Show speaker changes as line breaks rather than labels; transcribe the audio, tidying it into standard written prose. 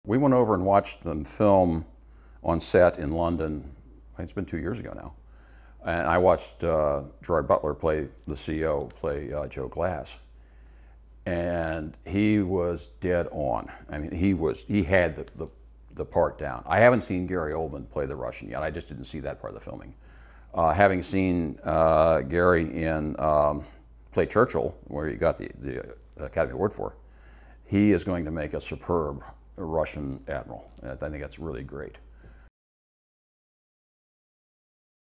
We went over and watched them film on set in London. I think it's been 2 years ago now. And I watched Gerad Butler play the CEO, play Joe Glass. And he was dead on. I mean, he had the part down. I haven't seen Gary Oldman play the Russian yet. I just didn't see that part of the filming. Having seen Gary in play Churchill, where he got the Academy Award for, he is going to make a superb Russian admiral. I think that's really great.